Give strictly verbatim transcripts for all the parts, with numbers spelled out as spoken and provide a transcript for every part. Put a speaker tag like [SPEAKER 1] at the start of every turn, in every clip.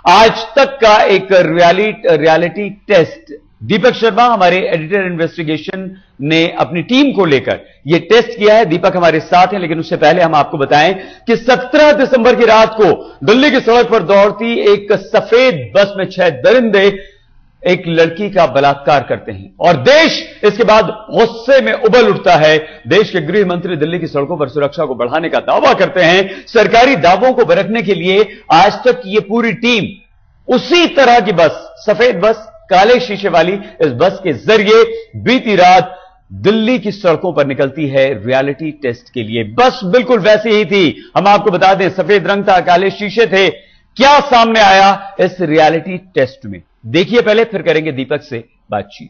[SPEAKER 1] आज तक का एक reality reality test Deepak Sharma हमारे एडिटर इन्वेस्टिगेशन ने अपनी टीम को लेकर यह टेस्ट किया है। दीपक हमारे साथ हैं, लेकिन उससे पहले हम आपको बताएं कि सत्रह दिसंबर की रात को दिल्ली की सड़क पर दौड़ती एक सफेद बस में छह दरिंदे एक लड़की का बलात्कार करते हैं और देश इसके बाद गुस्से में उबल उठता है। देश के गृह मंत्री दिल्ली की सड़कों पर सुरक्षा को बढ़ाने का दावा करते हैं। सरकारी दावों को बरतने के लिए आज तक ये पूरी टीम उसी तरह की बस, सफेद बस, काले शीशे वाली इस बस के जरिए बीती रात दिल्ली की सड़कों पर निकलती है रियलिटी टेस्ट के लिए। बस बिल्कुल वैसी ही थी। हम आपको बता दें, सफेद रंग था, काले शीशे थे। क्या सामने आया इस रियलिटी टेस्ट में, देखिए पहले, फिर करेंगे दीपक से बातचीत।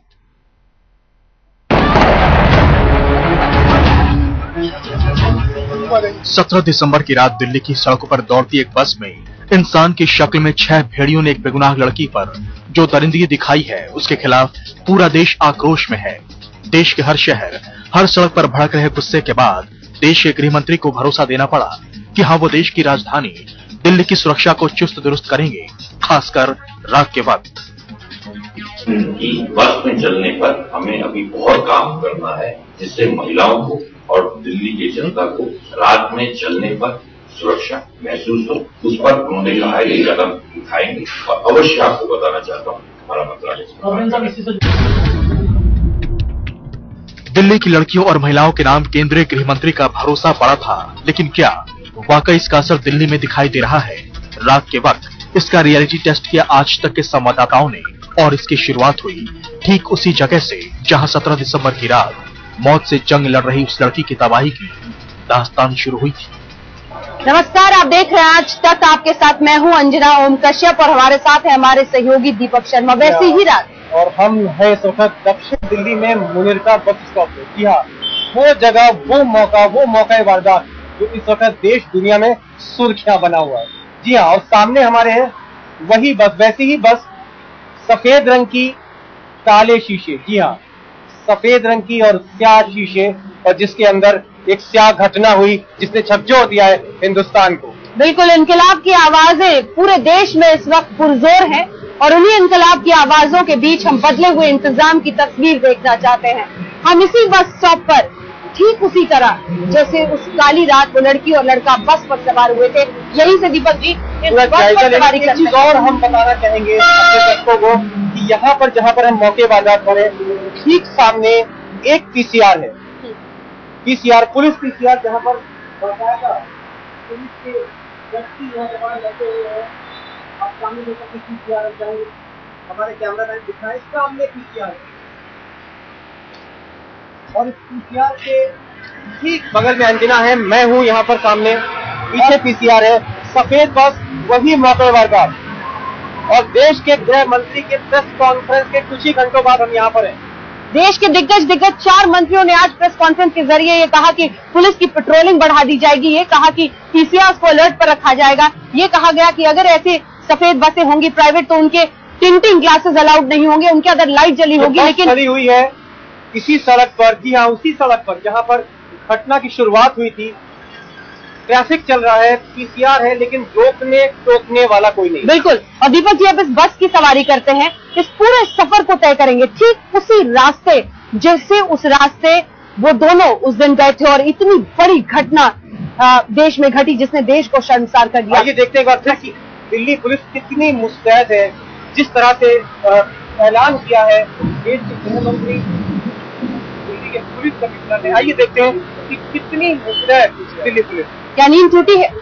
[SPEAKER 2] सत्रह दिसंबर की रात दिल्ली की सड़कों पर दौड़ती एक बस में इंसान की शक्ल में छह भेड़ियों ने एक बेगुनाह लड़की पर जो दरिंदगी दिखाई है, उसके खिलाफ पूरा देश आक्रोश में है। देश के हर शहर, हर सड़क पर भड़क रहे गुस्से के बाद देश के गृह मंत्री को भरोसा देना पड़ा कि हाँ, वो देश की राजधानी दिल्ली की सुरक्षा को चुस्त दुरुस्त करेंगे, खासकर रात के वक्त।
[SPEAKER 3] बस में चलने पर हमें अभी बहुत काम करना है, जिससे महिलाओं को और दिल्ली की जनता को रात में चलने पर सुरक्षा महसूस हो। उस पर उन्होंने कहा है कि कदम उठाएंगे और अवश्य आपको बताना चाहता हूँ हमारा मंत्रालय।
[SPEAKER 2] दिल्ली की लड़कियों और महिलाओं के नाम केंद्रीय गृह मंत्री का भरोसा पड़ा था, लेकिन क्या वाकई इसका असर दिल्ली में दिखाई दे रहा है? रात के वक्त इसका रियलिटी टेस्ट किया आज तक के संवाददाताओं ने और इसकी शुरुआत हुई ठीक उसी जगह से जहां सत्रह दिसंबर की रात मौत से जंग लड़ रही उस लड़की की तबाही की दास्तान शुरू हुई थी।
[SPEAKER 4] नमस्कार, आप देख रहे हैं आज तक, आपके साथ मैं हूं अंजना ओम कश्यप और हमारे साथ है हमारे सहयोगी दीपक शर्मा। वैसी ही रात
[SPEAKER 5] और हम है इस वक्त दक्षिण दिल्ली में मुनिरका बस स्टॉप पे। जी हाँ, वो जगह, वो मौका, वो मौका वारदात जो इस वक्त देश दुनिया में सुर्खियां बना हुआ है। जी हाँ, और सामने हमारे है वही बस, वैसी ही बस, सफेद रंग की, काले शीशे। जी हाँ, सफेद रंग की और स्याह शीशे, और जिसके अंदर एक स्याह घटना हुई जिसने झकझोर दिया है हिंदुस्तान को।
[SPEAKER 4] बिल्कुल, इनकलाब की आवाजें पूरे देश में इस वक्त पुरजोर है और उन्हीं इनकलाब की आवाजों के बीच हम बदले हुए इंतजाम की तस्वीर देखना चाहते हैं। हम इसी बस स्टॉप पर ठीक उसी तरह जैसे उस काली रात वो लड़की और लड़का बस पर सवार हुए थे, यही से दीपक जी इस बस पर सवारी करते हैं।
[SPEAKER 5] और हम बताना चाहेंगे अपने दर्शकों को कि यहाँ पर जहाँ पर हम मौके वारदात पर है, ठीक सामने एक पीसीआर है, पीसीआर पुलिस पीसीआर, जहाँ पर बाकायदा पुलिस के व्यक्ति यहाँ पर बैठे हुए हैं। आप सामने देख सकते हैं पीसीआर, जाएंगे हमारे कैमरा मैन दिखाए, सामने पीसीआर है और इस पीसीआर के ठीक बगल में अंजना है, मैं हूँ यहाँ पर सामने, पीछे पीसीआर है, सफेद बस, वही मौके वारदात। और देश के गृह मंत्री के प्रेस कॉन्फ्रेंस के कुछ ही घंटों बाद हम यहाँ पर हैं।
[SPEAKER 4] देश के दिग्गज दिग्गज चार मंत्रियों ने आज प्रेस कॉन्फ्रेंस के जरिए ये कहा कि पुलिस की पेट्रोलिंग बढ़ा दी जाएगी, ये कहा कि पीसीआर को अलर्ट पर रखा जाएगा, ये कहा गया कि अगर ऐसे सफेद बसें होंगी प्राइवेट तो उनके टिंटिंग ग्लासेस अलाउड नहीं होंगे, उनके अंदर लाइट जली होगी।
[SPEAKER 5] तो
[SPEAKER 4] लेकिन
[SPEAKER 5] खड़ी हुई है इसी सड़क पर, जी हाँ, उसी सड़क पर जहाँ पर घटना की शुरुआत हुई थी। ट्रैफिक चल रहा है, पीसीआर है, लेकिन रोकने टोकने वाला कोई नहीं।
[SPEAKER 4] बिल्कुल, और दीपक जी अब इस बस की सवारी करते हैं, इस पूरे सफर को तय करेंगे ठीक उसी रास्ते जैसे उस रास्ते वो दोनों उस दिन गए थे और इतनी बड़ी घटना देश में घटी जिसने देश को शर्मसार कर दिया।
[SPEAKER 5] आइए देखते हैं एक बार कि दिल्ली पुलिस कितनी मुस्तैद है, जिस तरह से ऐलान किया है देश के गृह मंत्री, दिल्ली के पुलिस कमिश्नर ने। आइए देखते हैं कि कितनी मुस्तैद दिल्ली पुलिस।
[SPEAKER 4] क्या नींद टूटी है?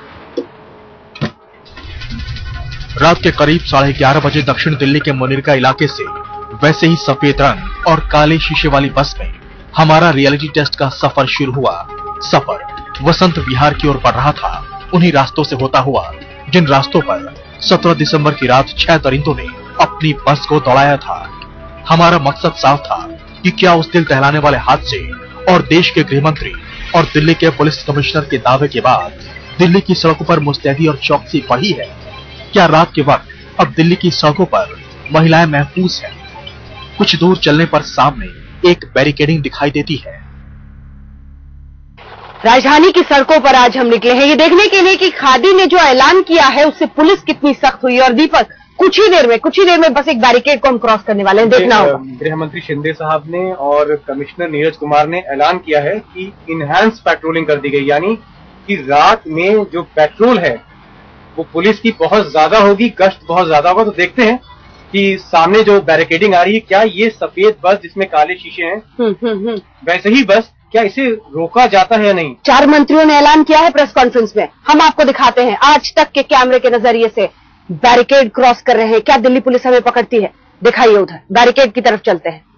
[SPEAKER 2] रात के करीब साढ़े ग्यारह बजे दक्षिण दिल्ली के मुनिरका इलाके से वैसे ही सफेद रंग और काले शीशे वाली बस में हमारा रियलिटी टेस्ट का सफर शुरू हुआ। सफर वसंत विहार की ओर बढ़ रहा था, उन्हीं रास्तों से होता हुआ जिन रास्तों पर सत्रह दिसंबर की रात छह दरिंदों ने अपनी बस को दौड़ाया था। हमारा मकसद साफ था कि क्या उस दिल दहलाने वाले हादसे और देश के गृह मंत्री और दिल्ली के पुलिस कमिश्नर के दावे के बाद दिल्ली की सड़कों पर मुस्तैदी और चौकसी बढ़ी है? क्या रात के वक्त अब दिल्ली की सड़कों पर महिलाएं महफूज हैं? कुछ दूर चलने पर सामने एक बैरिकेडिंग दिखाई देती है।
[SPEAKER 4] राजधानी की सड़कों पर आज हम निकले हैं ये देखने के लिए कि खादी ने जो ऐलान किया है उससे पुलिस कितनी सख्त हुई। और दीपक, कुछ ही देर में कुछ ही देर में बस एक बैरिकेड को हम क्रॉस करने वाले हैं, देखना होगा।
[SPEAKER 5] गृह मंत्री शिंदे साहब ने और कमिश्नर नीरज कुमार ने ऐलान किया है कि इनहैंस पेट्रोलिंग कर दी गई, यानी कि रात में जो पेट्रोल है वो पुलिस की बहुत ज्यादा होगी, गश्त बहुत ज्यादा होगा। तो देखते हैं कि सामने जो बैरिकेडिंग आ रही है, क्या ये सफेद बस जिसमें काले शीशे हैं वैसे ही बस, क्या इसे रोका जाता है या नहीं?
[SPEAKER 4] चार मंत्रियों ने ऐलान किया है प्रेस कॉन्फ्रेंस में, हम आपको दिखाते हैं आज तक के कैमरे के नजरिए से बैरिकेड क्रॉस कर रहे हैं। क्या दिल्ली पुलिस हमें पकड़ती है? दिखाइए, उधर बैरिकेड की तरफ चलते हैं।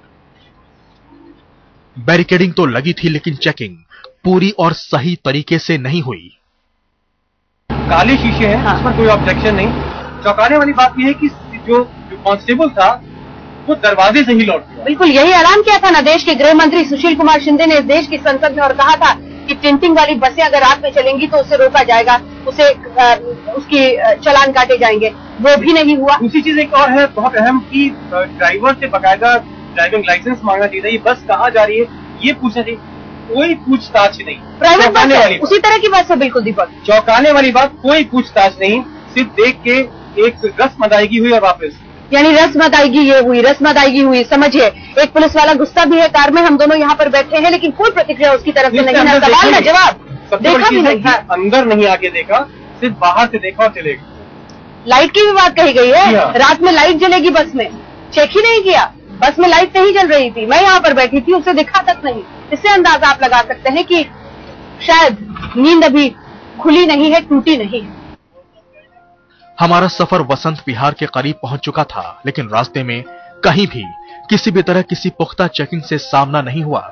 [SPEAKER 2] बैरिकेडिंग तो लगी थी लेकिन चेकिंग पूरी और सही तरीके से नहीं हुई।
[SPEAKER 5] काले शीशे हैं, हाँ। इस पर कोई ऑब्जेक्शन नहीं। चौंकाने वाली बात यह है कि जो कांस्टेबल था वो दरवाजे से ही लौट गया। बिल्कुल
[SPEAKER 4] यही ऐलान किया था ना देश के गृह मंत्री सुशील कुमार शिंदे ने देश की संसद में, और कहा था कि टिंटिंग वाली बसें अगर रात में चलेंगी तो उसे रोका जाएगा, उसे आ, उसकी चालान काटे जाएंगे। वो भी नहीं हुआ।
[SPEAKER 5] दूसरी चीज एक और है बहुत अहम कि ड्राइवर से बकायदा ड्राइविंग लाइसेंस मांगना चाहिए। ये बस कहाँ जा रही है ये पूछना चाहिए, कोई पूछताछ नहीं।
[SPEAKER 4] प्राइवेट बस है, उसी तरह की बस है। बिल्कुल दीपक,
[SPEAKER 5] चौंकाने वाली बात, कोई पूछताछ नहीं, सिर्फ देख के एक रस्म अदायगी हुई और वापस।
[SPEAKER 4] यानी रस्म अदायगी ये हुई, रस्म अदायगी हुई। समझिए, एक पुलिस वाला गुस्सा भी है कार में, हम दोनों यहाँ पर बैठे हैं, लेकिन कोई प्रतिक्रिया उसकी तरफ से नहीं, ना सवाल ना जवाब। देखा भी नहीं,
[SPEAKER 5] अंदर नहीं आके देखा, सिर्फ बाहर से देखा और चले गए।
[SPEAKER 4] लाइट की भी बात कही गई है, रात में लाइट जलेगी बस में, चेक ही नहीं किया। बस में लाइट नहीं जल रही थी, मैं यहाँ पर बैठी थी, उसे दिखा तक नहीं। इससे अंदाजा आप लगा सकते हैं कि शायद नींद अभी खुली नहीं है, टूटी नहीं है।
[SPEAKER 2] हमारा सफर वसंत विहार के करीब पहुंच चुका था, लेकिन रास्ते में कहीं भी किसी भी तरह किसी पुख्ता चेकिंग से सामना नहीं हुआ।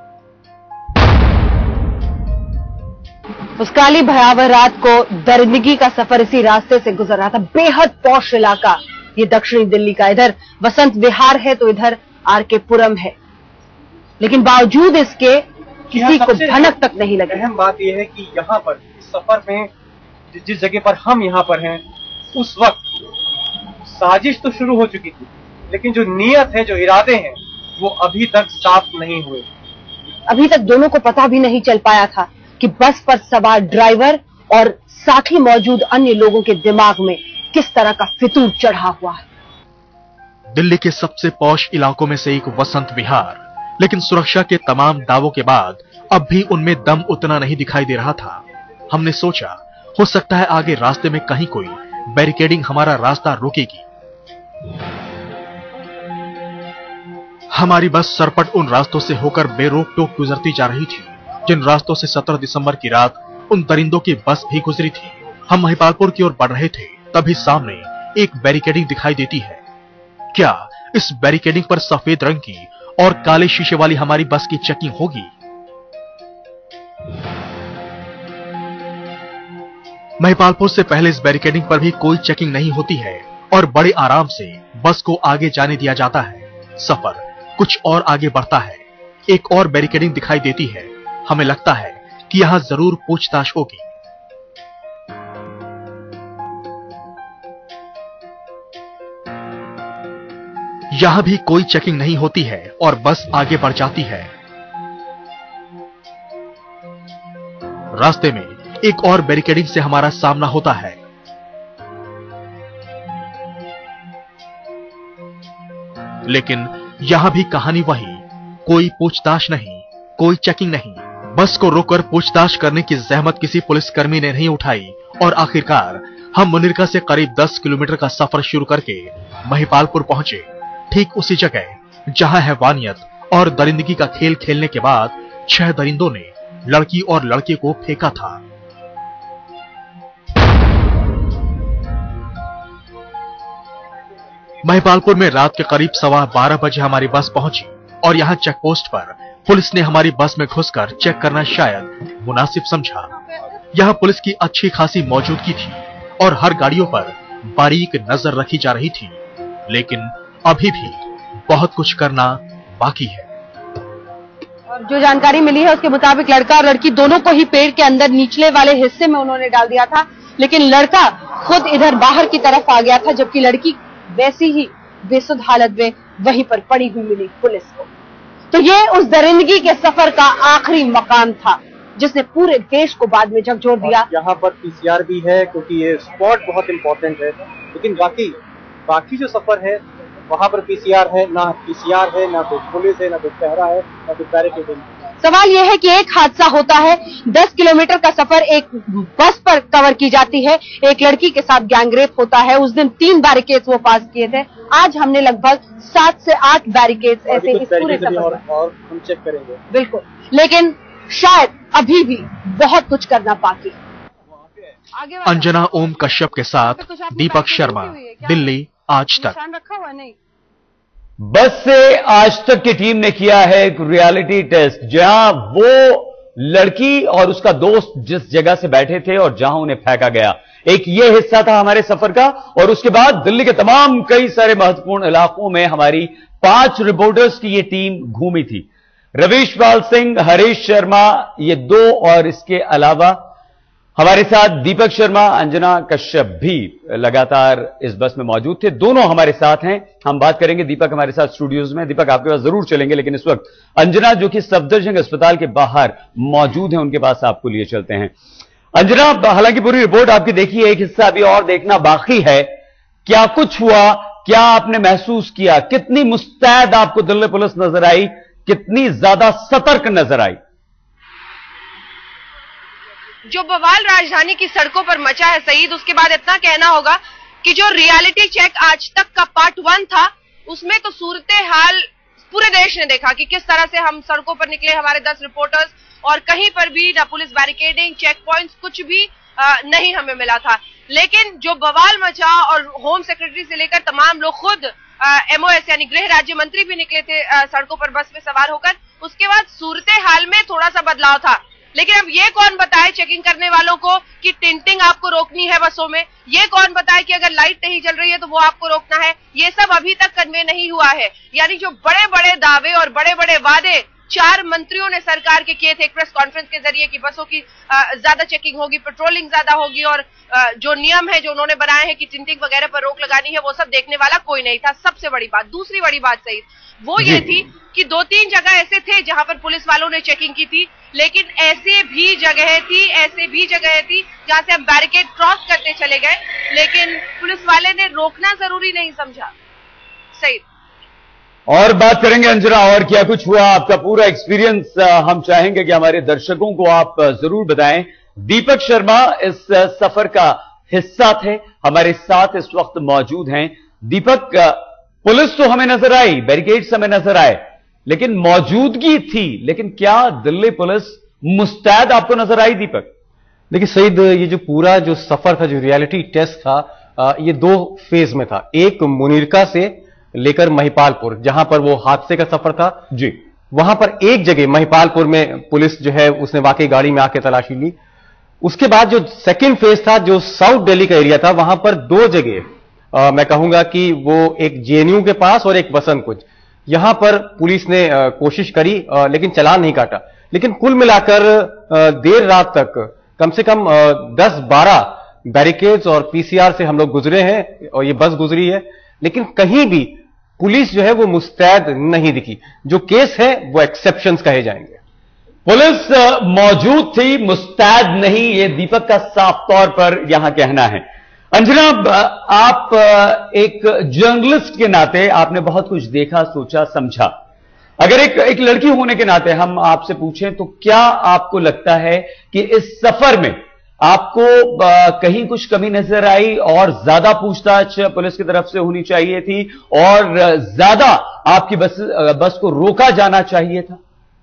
[SPEAKER 4] उस काली भयावह रात को दरिंदगी का सफर इसी रास्ते से गुजर रहा था। बेहद पौष इलाका ये दक्षिणी दिल्ली का, इधर वसंत विहार है तो इधर आर के पुरम है, लेकिन बावजूद इसके किसी को भनक तक नहीं लगी।
[SPEAKER 5] अहम बात यह है कि यहाँ पर इस सफर में जिस जगह पर हम यहाँ पर हैं उस वक्त साजिश तो शुरू हो चुकी थी, लेकिन जो नीयत है, जो इरादे हैं, वो अभी तक साफ नहीं हुए।
[SPEAKER 4] अभी तक दोनों को पता भी नहीं चल पाया था कि बस पर सवार ड्राइवर और साथ ही मौजूद अन्य लोगों के दिमाग में किस तरह का फितूर चढ़ा हुआ है।
[SPEAKER 2] दिल्ली के सबसे पौष इलाकों में से एक वसंत विहार, लेकिन सुरक्षा के तमाम दावों के बाद अब भी उनमें दम उतना नहीं दिखाई दे रहा था। हमने सोचा हो सकता है आगे रास्ते में कहीं कोई बैरिकेडिंग हमारा रास्ता रोकेगी। हमारी बस सरपट उन रास्तों से होकर बेरोक टोक गुजरती जा रही थी जिन रास्तों से सत्रह दिसंबर की रात उन दरिंदों की बस भी गुजरी थी। हम महिपालपुर की ओर बढ़ रहे थे, तभी सामने एक बैरिकेडिंग दिखाई देती है। क्या इस बैरिकेडिंग पर सफेद रंग की और काले शीशे वाली हमारी बस की चेकिंग होगी? महिपालपुर से पहले इस बैरिकेडिंग पर भी कोई चेकिंग नहीं होती है और बड़े आराम से बस को आगे जाने दिया जाता है। सफर कुछ और आगे बढ़ता है, एक और बैरिकेडिंग दिखाई देती है। हमें लगता है कि यहां जरूर पूछताछ होगी। यहां भी कोई चेकिंग नहीं होती है और बस आगे बढ़ जाती है। रास्ते में एक और बैरिकेडिंग से हमारा सामना होता है। लेकिन यहां भी कहानी वही, कोई पूछताछ नहीं, कोई चेकिंग नहीं। बस को रोककर पूछताछ करने की जहमत किसी पुलिसकर्मी ने नहीं उठाई और आखिरकार हम मुनिरका से करीब दस किलोमीटर का सफर शुरू करके महिपालपुर पहुंचे, ठीक उसी जगह जहां हैवानियत और दरिंदगी का खेल खेलने के बाद छह दरिंदों ने लड़की और लड़के को फेंका था। महिपालपुर में रात के करीब सवा बारह बजे हमारी बस पहुंची और यहां चेक पोस्ट पर पुलिस ने हमारी बस में घुसकर चेक करना शायद मुनासिब समझा। यहां पुलिस की अच्छी खासी मौजूदगी थी और हर गाड़ियों पर बारीक नजर रखी जा रही थी, लेकिन अभी भी बहुत कुछ करना बाकी है।
[SPEAKER 4] और जो जानकारी मिली है उसके मुताबिक लड़का और लड़की दोनों को ही पेड़ के अंदर निचले वाले हिस्से में उन्होंने डाल दिया था, लेकिन लड़का खुद इधर बाहर की तरफ आ गया था, जबकि लड़की वैसी ही बेसुध हालत में वहीं पर पड़ी हुई मिली पुलिस को। तो ये उस दरिंदगी के सफर का आखिरी मकाम था। जिसने पूरे देश को बाद में झकझोर दिया।
[SPEAKER 5] यहाँ पर पीसीआर भी है क्योंकि ये स्पॉट बहुत इंपॉर्टेंट है, लेकिन बाकी बाकी जो सफर है वहाँ पर पीसीआर है ना, पीसीआर है ना, कोई पुलिस है ना, कोई पहरा है ना, कोई बैरिकेडिंग।
[SPEAKER 4] सवाल यह है कि एक हादसा होता है, दस किलोमीटर का सफर एक बस पर कवर की जाती है, एक लड़की के साथ गैंगरेप होता है। उस दिन तीन बैरिकेड्स वो पास किए थे, आज हमने लगभग सात से आठ बैरिकेड्स ऐसे इस पूरे सफर
[SPEAKER 5] और, और हम चेक करेंगे।
[SPEAKER 4] बिल्कुल, लेकिन शायद अभी भी बहुत कुछ करना बाकी।
[SPEAKER 2] अंजना ओम कश्यप के साथ दीपक शर्मा, दिल्ली आज तक।
[SPEAKER 4] रखा हुआ नहीं।
[SPEAKER 1] बस से आज तक की टीम ने किया है एक रियलिटी टेस्ट, जहां वो लड़की और उसका दोस्त जिस जगह से बैठे थे और जहां उन्हें फेंका गया, एक ये हिस्सा था हमारे सफर का। और उसके बाद दिल्ली के तमाम कई सारे महत्वपूर्ण इलाकों में हमारी पांच रिपोर्टर्स की ये टीम घूमी थी। रवीश पाल सिंह, हरीश शर्मा, ये दो, और इसके अलावा हमारे साथ दीपक शर्मा, अंजना कश्यप भी लगातार इस बस में मौजूद थे। दोनों हमारे साथ हैं। हम बात करेंगे, दीपक हमारे साथ स्टूडियोज में। दीपक, आपके पास जरूर चलेंगे, लेकिन इस वक्त अंजना जो कि सफदरजंग अस्पताल के बाहर मौजूद हैं, उनके पास आपको लिए चलते हैं। अंजना, हालांकि पूरी रिपोर्ट आपकी देखी है, एक हिस्सा अभी और देखना बाकी है। क्या कुछ हुआ, क्या आपने महसूस किया, कितनी मुस्तैद आपको दिल्ली पुलिस नजर आई, कितनी ज्यादा सतर्क नजर आई?
[SPEAKER 6] जो बवाल राजधानी की सड़कों पर मचा है सईद, उसके बाद इतना कहना होगा कि जो रियलिटी चेक आज तक का पार्ट वन था, उसमें तो सूरत हाल पूरे देश ने देखा कि किस तरह से हम सड़कों पर निकले, हमारे दस रिपोर्टर्स, और कहीं पर भी ना पुलिस बैरिकेडिंग, चेक पॉइंट्स, कुछ भी आ, नहीं हमें मिला था। लेकिन जो बवाल मचा, और होम सेक्रेटरी से लेकर तमाम लोग, खुद एमओएस यानी गृह राज्य मंत्री भी निकले थे आ, सड़कों पर बस में सवार होकर, उसके बाद सूरत हाल में थोड़ा सा बदलाव था। लेकिन अब ये कौन बताए चेकिंग करने वालों को कि टिंटिंग आपको रोकनी है बसों में, ये कौन बताए कि अगर लाइट नहीं जल रही है तो वो आपको रोकना है, ये सब अभी तक कन्वे नहीं हुआ है। यानी जो बड़े बड़े दावे और बड़े बड़े वादे चार मंत्रियों ने सरकार के किए थे एक प्रेस कॉन्फ्रेंस के जरिए कि बसों की ज्यादा चेकिंग होगी, पेट्रोलिंग ज्यादा होगी, और आ, जो नियम है जो उन्होंने बनाए हैं कि टिंटिंग वगैरह पर रोक लगानी है, वो सब देखने वाला कोई नहीं था। सबसे बड़ी बात, दूसरी बड़ी बात सही वो ये थी कि दो तीन जगह ऐसे थे जहां पर पुलिस वालों ने चेकिंग की थी, लेकिन ऐसे भी जगह थी ऐसे भी जगह थी जहां से हम बैरिकेड क्रॉस करते चले गए, लेकिन पुलिस वाले ने रोकना जरूरी नहीं समझा। सही।
[SPEAKER 1] और बात करेंगे अंजना, और क्या कुछ हुआ, आपका पूरा एक्सपीरियंस हम चाहेंगे कि हमारे दर्शकों को आप जरूर बताएं। दीपक शर्मा इस सफर का हिस्सा थे, हमारे साथ इस वक्त मौजूद हैं। दीपक, पुलिस तो हमें नजर आई, बैरिकेड्स हमें नजर आए, लेकिन मौजूदगी थी, लेकिन क्या दिल्ली पुलिस मुस्तैद आपको नजर आई? दीपक
[SPEAKER 5] देखिए सईद, ये जो पूरा जो सफर था, जो रियलिटी टेस्ट था, ये दो फेज में था। एक मुनीरका से लेकर महिपालपुर, जहां पर वो हादसे का सफर था
[SPEAKER 1] जी, वहां
[SPEAKER 5] पर एक जगह महिपालपुर में पुलिस जो है उसने वाकई गाड़ी में आके तलाशी ली। उसके बाद जो सेकंड फेज था, जो साउथ दिल्ली का एरिया था, वहां पर दो जगह आ, मैं कहूंगा कि वो एक जेएनयू के पास और एक बसंत कुंज, यहां पर पुलिस ने आ, कोशिश करी आ, लेकिन चालान नहीं काटा। लेकिन कुल मिलाकर देर रात तक कम से कम दस बारह बैरिकेड्स और पीसीआर से हम लोग गुजरे हैं और ये बस गुजरी है, लेकिन कहीं भी पुलिस जो है वो मुस्तैद नहीं दिखी। जो केस है वो एक्सेप्शंस कहे जाएंगे।
[SPEAKER 1] पुलिस मौजूद थी, मुस्तैद नहीं, ये दीपक का साफ तौर पर यहां कहना है। अंजना, आप एक जर्नलिस्ट के नाते आपने बहुत कुछ देखा, सोचा, समझा। अगर एक एक लड़की होने के नाते हम आपसे पूछें तो क्या आपको लगता है कि इस सफर में आपको कहीं कुछ कमी नजर आई और ज्यादा पूछताछ पुलिस की तरफ से होनी चाहिए थी और ज्यादा आपकी बस बस को रोका जाना चाहिए था?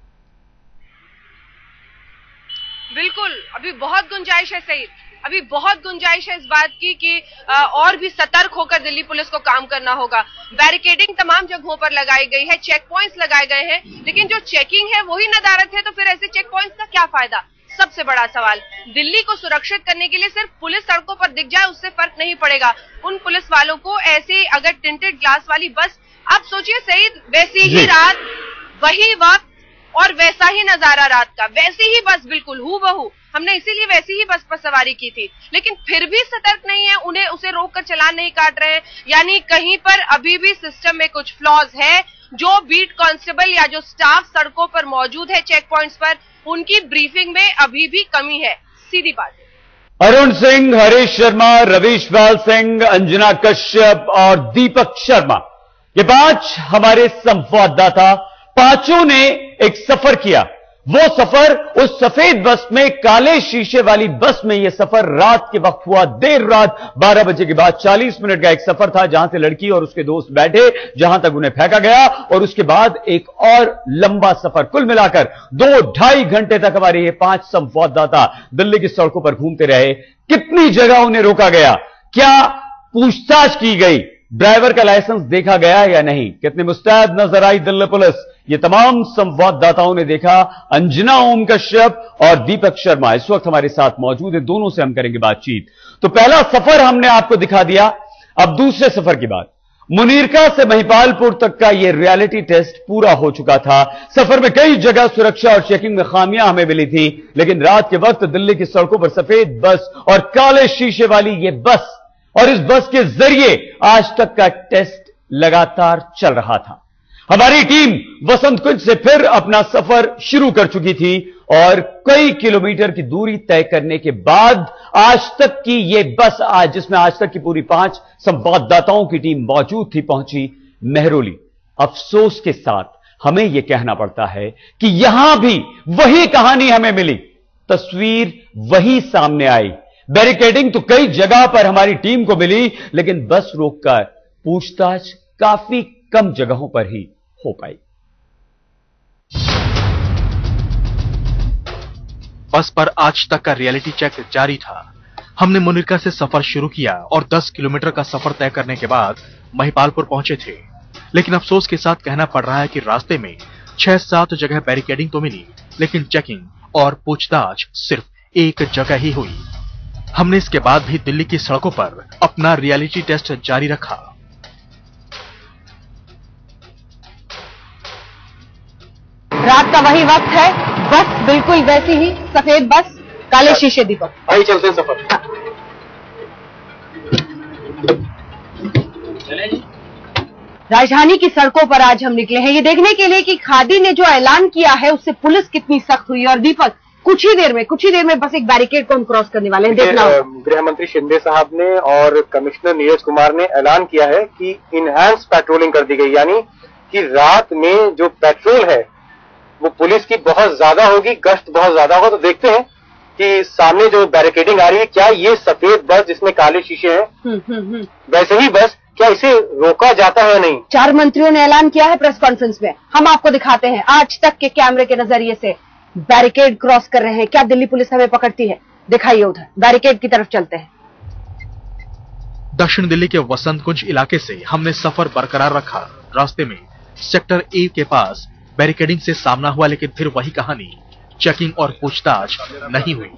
[SPEAKER 6] बिल्कुल, अभी बहुत गुंजाइश है सही, अभी बहुत गुंजाइश है इस बात की कि और भी सतर्क होकर दिल्ली पुलिस को काम करना होगा। बैरिकेडिंग तमाम जगहों पर लगाई गई है, चेक पॉइंट्स लगाए गए हैं, लेकिन जो चेकिंग है वही नदारत है, तो फिर ऐसे चेक पॉइंट्स का क्या फायदा? सबसे बड़ा सवाल, दिल्ली को सुरक्षित करने के लिए सिर्फ पुलिस सड़कों पर दिख जाए उससे फर्क नहीं पड़ेगा। उन पुलिस वालों को ऐसे अगर टिंटेड ग्लास वाली बस, आप सोचिए सईद, वैसी ही रात, वही वक्त और वैसा ही नजारा रात का, वैसी ही बस बिल्कुल हूबहू, हमने इसीलिए वैसी ही बस पर सवारी की थी, लेकिन फिर भी सतर्क नहीं है, उन्हें उसे रोककर चालान नहीं काट रहे हैं। यानी कहीं पर अभी भी सिस्टम में कुछ फ्लॉज है जो बीट कांस्टेबल या जो स्टाफ सड़कों पर मौजूद है चेक पॉइंट्स पर, उनकी ब्रीफिंग में अभी भी कमी है। सीधी बात है।
[SPEAKER 1] अरुण सिंह, हरीश शर्मा, रवीशपाल सिंह, अंजना कश्यप और दीपक शर्मा, ये पांच हमारे संवाददाता, पांचों ने एक सफर किया। वो सफर उस सफेद बस में, काले शीशे वाली बस में, यह सफर रात के वक्त हुआ। देर रात बारह बजे के बाद चालीस मिनट का एक सफर था, जहां से लड़की और उसके दोस्त बैठे, जहां तक उन्हें फेंका गया, और उसके बाद एक और लंबा सफर। कुल मिलाकर दो ढाई घंटे तक हमारे ये पांच संवाददाता दिल्ली की सड़कों पर घूमते रहे। कितनी जगह उन्हें रोका गया, क्या पूछताछ की गई, ड्राइवर का लाइसेंस देखा गया या नहीं, कितनी मुस्तैद नजर आई दिल्ली पुलिस, ये तमाम संवाददाताओं ने देखा। अंजना ओम कश्यप और दीपक शर्मा इस वक्त हमारे साथ मौजूद हैं, दोनों से हम करेंगे बातचीत। तो पहला सफर हमने आपको दिखा दिया, अब दूसरे सफर की बात। मुनीरका से महिपालपुर तक का यह रियलिटी टेस्ट पूरा हो चुका था। सफर में कई जगह सुरक्षा और चेकिंग में खामियां हमें मिली थी, लेकिन रात के वक्त दिल्ली की सड़कों पर सफेद बस और काले शीशे वाली यह बस, और इस बस के जरिए आज तक का टेस्ट लगातार चल रहा था। हमारी टीम वसंत कुंज से फिर अपना सफर शुरू कर चुकी थी, और कई किलोमीटर की दूरी तय करने के बाद आज तक की यह बस, आज जिसमें आज तक की पूरी पांच संवाददाताओं की टीम मौजूद थी, पहुंची मेहरौली। अफसोस के साथ हमें यह कहना पड़ता है कि यहां भी वही कहानी हमें मिली, तस्वीर वही सामने आई। बैरिकेडिंग तो कई जगह पर हमारी टीम को मिली, लेकिन बस रोककर पूछताछ काफी कम जगहों पर ही हो पाई।
[SPEAKER 2] बस पर आज तक का रियलिटी चेक जारी था। हमने मुनीरका से सफर शुरू किया और दस किलोमीटर का सफर तय करने के बाद महिपालपुर पहुंचे थे, लेकिन अफसोस के साथ कहना पड़ रहा है कि रास्ते में छह सात जगह बैरिकेडिंग तो मिली, लेकिन चेकिंग और पूछताछ सिर्फ एक जगह ही हुई। हमने इसके बाद भी दिल्ली की सड़कों पर अपना रियलिटी टेस्ट जारी रखा।
[SPEAKER 4] रात का वही वक्त है, बस बिल्कुल वैसी ही सफेद बस, काले शीशे। दीपक,
[SPEAKER 5] आइए चलते हैं सफर।
[SPEAKER 4] राजधानी की सड़कों पर आज हम निकले हैं ये देखने के लिए कि खादी ने जो ऐलान किया है उससे पुलिस कितनी सख्त हुई। और दीपक, कुछ ही देर में कुछ ही देर में बस एक बैरिकेड को हम क्रॉस करने वाले हैं, देखना होगा।
[SPEAKER 5] गृह मंत्री शिंदे साहब ने और कमिश्नर नीरज कुमार ने ऐलान किया है कि इनहैंस पेट्रोलिंग कर दी गई, यानी कि रात में जो पेट्रोल है वो पुलिस की बहुत ज्यादा होगी, गश्त बहुत ज्यादा होगा। तो देखते हैं कि सामने जो बैरिकेडिंग आ रही है, क्या ये सफेद बस जिसमें काले शीशे हैं, वैसे ही बस, क्या इसे रोका जाता है या नहीं?
[SPEAKER 4] चार मंत्रियों ने ऐलान किया है प्रेस कॉन्फ्रेंस में, हम आपको दिखाते हैं आज तक के कैमरे के नजरिए से बैरिकेड क्रॉस कर रहे हैं। क्या दिल्ली पुलिस हमें पकड़ती है? दिखाइए, उधर बैरिकेड की तरफ चलते हैं।
[SPEAKER 2] दक्षिण दिल्ली के वसंत कुंज इलाके से हमने सफर बरकरार रखा। रास्ते में सेक्टर ए के पास बैरिकेडिंग से सामना हुआ, लेकिन फिर वही कहानी, चेकिंग और पूछताछ नहीं हुई।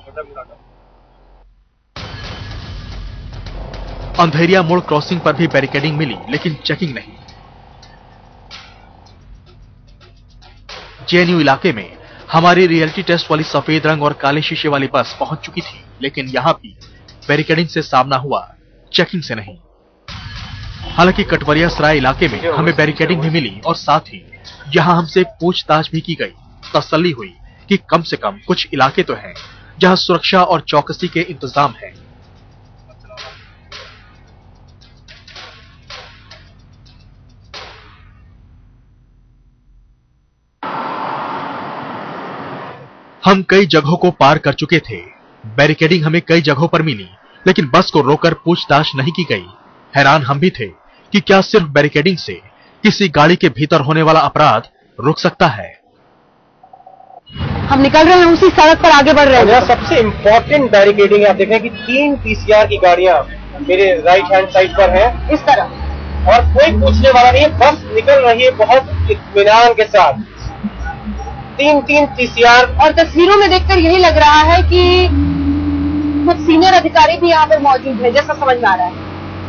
[SPEAKER 2] अंधेरिया मोड़ क्रॉसिंग पर भी बैरिकेडिंग मिली, लेकिन चेकिंग नहीं। जेएनयू इलाके में हमारी रियलिटी टेस्ट वाली सफेद रंग और काले शीशे वाली बस पहुंच चुकी थी, लेकिन यहां भी बैरिकेडिंग से सामना हुआ, चेकिंग से नहीं। हालांकि कटवरिया सराय इलाके में हमें बैरिकेडिंग भी मिली और साथ ही यहां हमसे पूछताछ भी की गई। तसल्ली हुई कि कम से कम कुछ इलाके तो हैं जहां सुरक्षा और चौकसी के इंतजाम हैं। हम कई जगहों को पार कर चुके थे। बैरिकेडिंग हमें कई जगहों पर मिली, लेकिन बस को रोककर पूछताछ नहीं की गई। हैरान हम भी थे कि क्या सिर्फ बैरिकेडिंग से किसी गाड़ी के भीतर होने वाला अपराध रुक सकता है।
[SPEAKER 4] हम निकल रहे हैं, उसी सड़क पर आगे बढ़ रहे हैं।
[SPEAKER 5] सबसे इम्पोर्टेंट बैरिकेडिंग आप देखें कि तीन पीसीआर की गाड़ियां मेरे राइट हैंड साइड पर हैं,
[SPEAKER 4] इस तरह,
[SPEAKER 5] और कोई पूछने वाला नहीं है। बस निकल रही है बहुत इत्मीनान के साथ, तीन तीन पीसीआर।
[SPEAKER 4] और तस्वीरों में देखकर यही लग रहा है कि कुछ सीनियर अधिकारी भी यहाँ पर मौजूद है, जैसा समझ में आ रहा है।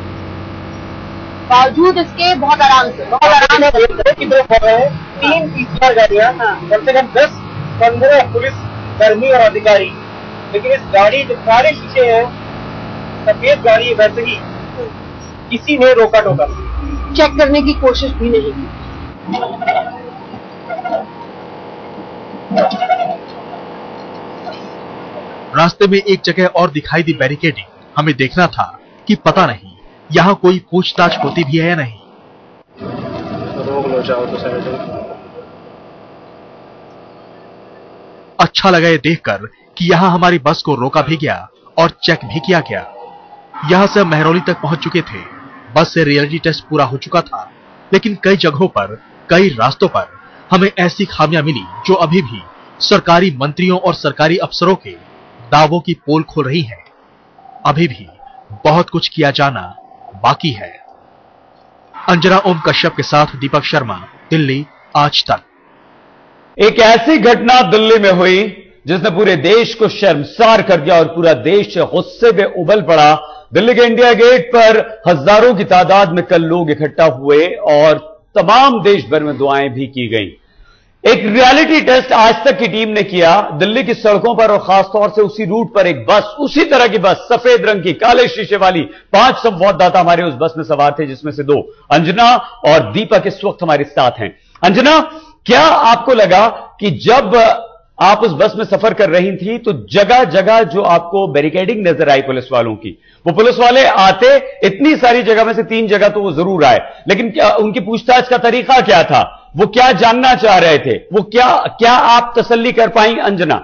[SPEAKER 4] बावजूद इसके बहुत आराम से बहुत आराम से
[SPEAKER 5] की तरफ बढ़ रहे हैं। तीन पीसीआर गाड़ियां, कम से कम दस पंद्रह पुलिस कर्मी और अधिकारी, लेकिन इस गाड़ी जो काले शीशे हैं, सफेद गाड़ी है, वैसे ही किसी ने रोका टोका,
[SPEAKER 4] चेक करने की कोशिश भी नहीं की।
[SPEAKER 2] रास्ते में एक जगह और दिखाई दी बैरिकेडिंग। हमें देखना था कि पता नहीं यहां कोई पूछताछ होती भी है या नहीं।
[SPEAKER 5] रोक लो चाहो तो साइड।
[SPEAKER 2] अच्छा लगा ये देखकर कि यहां हमारी बस को रोका भी गया और चेक भी किया गया। यहां से हम महरौली तक पहुंच चुके थे। बस से रियलिटी टेस्ट पूरा हो चुका था, लेकिन कई जगहों पर, कई रास्तों पर हमें ऐसी खामियां मिली जो अभी भी सरकारी मंत्रियों और सरकारी अफसरों के दावों की पोल खोल रही है। अभी भी बहुत कुछ किया जाना बाकी है। अंजना ओम कश्यप के साथ दीपक शर्मा, दिल्ली आज तक।
[SPEAKER 1] एक ऐसी घटना दिल्ली में हुई जिसने पूरे देश को शर्मसार कर दिया और पूरा देश गुस्से में उबल पड़ा। दिल्ली के इंडिया गेट पर हजारों की तादाद में कल लोग इकट्ठा हुए और तमाम देश भर में दुआएं भी की गईं। एक रियलिटी टेस्ट आज तक की टीम ने किया दिल्ली की सड़कों पर और खासतौर से उसी रूट पर एक बस, उसी तरह की बस, सफेद रंग की, काले शीशे वाली। पांच संवाददाता हमारे उस बस में सवार थे, जिसमें से दो अंजना और दीपक इस वक्त हमारे साथ हैं। अंजना, क्या आपको लगा कि जब आप उस बस में सफर कर रही थी तो जगह जगह जो आपको बैरिकेडिंग नजर आई पुलिस वालों की, वो पुलिस वाले आते इतनी सारी जगह में से तीन जगह तो वो जरूर आए, लेकिन क्या उनकी पूछताछ का तरीका क्या था? वो क्या जानना चाह रहे थे? वो क्या क्या आप तसल्ली कर पाई अंजना?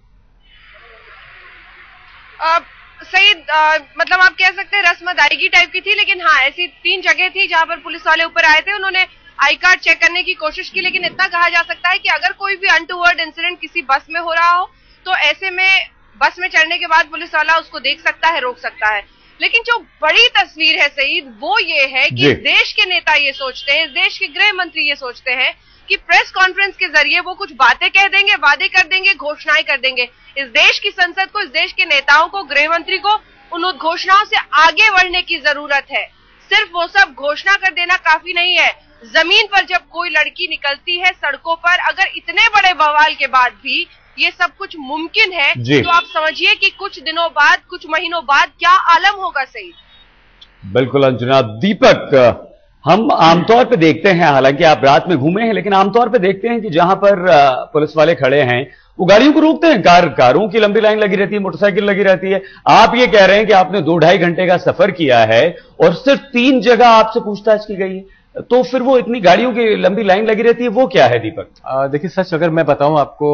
[SPEAKER 6] सईद, मतलब आप कह सकते हैं रस्म अदायगी टाइप की थी, लेकिन हाँ ऐसी तीन जगह थी जहां पर पुलिस वाले ऊपर आए थे। उन्होंने आई कार्ड चेक करने की कोशिश की, लेकिन इतना कहा जा सकता है कि अगर कोई भी अनटूवर्ड इंसिडेंट किसी बस में हो रहा हो तो ऐसे में बस में चढ़ने के बाद पुलिस वाला उसको देख सकता है, रोक सकता है। लेकिन जो बड़ी तस्वीर है सईद, वो ये है कि इस देश के नेता ये सोचते हैं, इस देश के गृह मंत्री ये सोचते हैं कि प्रेस कॉन्फ्रेंस के जरिए वो कुछ बातें कह देंगे, वादे कर देंगे, घोषणाएं कर देंगे। इस देश की संसद को, इस देश के नेताओं को, गृह मंत्री को उन घोषणाओं से आगे बढ़ने की जरूरत है। सिर्फ वो सब घोषणा कर देना काफी नहीं है। जमीन पर जब कोई लड़की निकलती है सड़कों पर, अगर इतने बड़े बवाल के बाद भी ये सब कुछ मुमकिन है, तो आप समझिए कि कुछ दिनों बाद, कुछ महीनों बाद क्या आलम होगा। सही,
[SPEAKER 1] बिल्कुल अंजना। दीपक, हम आमतौर पे देखते हैं, हालांकि आप रात में घूमे हैं, लेकिन आमतौर पे देखते हैं कि जहां पर पुलिस वाले खड़े हैं वो गाड़ियों को रोकते हैं। कार कारों की लंबी लाइन लगी रहती है, मोटरसाइकिल लगी रहती है। आप ये कह रहे हैं कि आपने दो ढाई घंटे का सफर किया है और सिर्फ तीन जगह आपसे पूछताछ की गई है, तो फिर वो इतनी गाड़ियों की लंबी लाइन लगी रहती है, वो क्या है दीपक?
[SPEAKER 5] देखिए सच अगर मैं बताऊं आपको,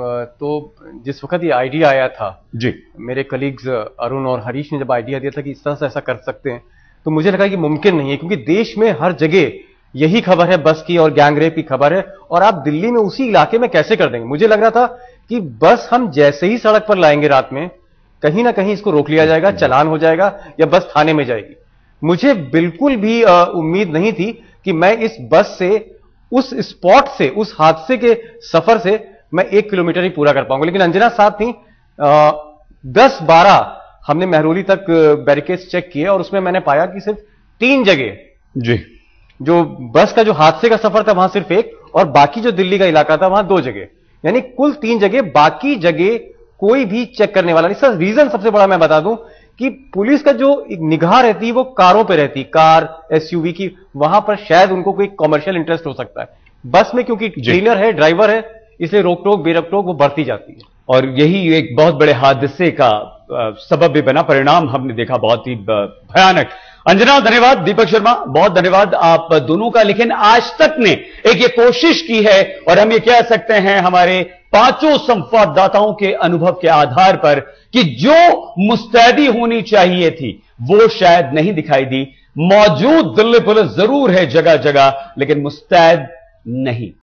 [SPEAKER 5] तो जिस वक्त ये आइडिया आया था
[SPEAKER 1] जी,
[SPEAKER 5] मेरे कलीग्स अरुण और हरीश ने जब आइडिया दिया था कि इस तरह से ऐसा कर सकते हैं, तो मुझे लगा कि मुमकिन नहीं है, क्योंकि देश में हर जगह यही खबर है, बस की और गैंगरेप की खबर है, और आप दिल्ली में उसी इलाके में कैसे कर देंगे? मुझे लग रहा था कि बस हम जैसे ही सड़क पर लाएंगे रात में, कहीं ना कहीं इसको रोक लिया जाएगा, चालान हो जाएगा या बस थाने में जाएगी। मुझे बिल्कुल भी उम्मीद नहीं थी कि मैं इस बस से, उस स्पॉट से, उस हादसे के सफर से मैं एक किलोमीटर ही पूरा कर पाऊंगा। लेकिन अंजना साथ थी, आ, दस बारह हमने महरौली तक बैरिकेड्स चेक किए और उसमें मैंने पाया कि सिर्फ तीन जगह
[SPEAKER 1] जी,
[SPEAKER 5] जो बस का जो हादसे का सफर था वहां सिर्फ एक, और बाकी जो दिल्ली का इलाका था वहां दो जगह, यानी कुल तीन जगह। बाकी जगह कोई भी चेक करने वाला नहीं। सर रीजन सबसे बड़ा मैं बता दूं कि पुलिस का जो एक निगाह रहती है वो कारों पे रहती है, कार, एसयूवी की, वहां पर शायद उनको कोई कमर्शियल इंटरेस्ट हो सकता है। बस में क्योंकि क्लीनर है, ड्राइवर है, इसलिए रोक टोक बेरोक टोक वो बढ़ती जाती है,
[SPEAKER 1] और यही एक बहुत बड़े हादसे का सबब भी बना। परिणाम हमने देखा बहुत ही भयानक। अंजना धन्यवाद, दीपक शर्मा बहुत धन्यवाद आप दोनों का। लेकिन आज तक ने एक ये कोशिश की है, और हम ये कह सकते हैं हमारे पांचों संवाददाताओं के अनुभव के आधार पर, कि जो मुस्तैदी होनी चाहिए थी वो शायद नहीं दिखाई दी। मौजूद दिल्ली पुलिस जरूर है जगह जगह, लेकिन मुस्तैद नहीं।